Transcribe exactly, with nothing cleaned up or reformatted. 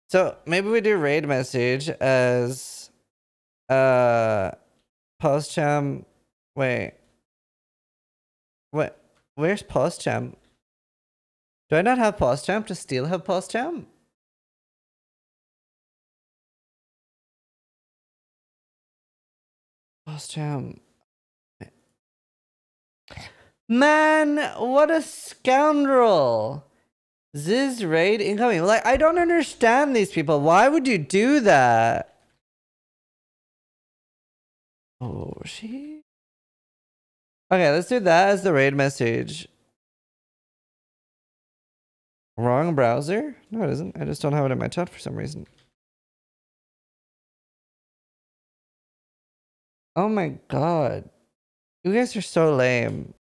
So maybe we do raid message as uh PostCham. Wait. What? Where's PostCham? Do I not have PostCham to still have PostCham? PostCham. Man, what a scoundrel. Ziz raid incoming. Like, I don't understand these people. Why would you do that? Oh, she. Okay, let's do that as the raid message. Wrong browser? No, it isn't. I just don't have it in my chat for some reason. Oh my god. You guys are so lame.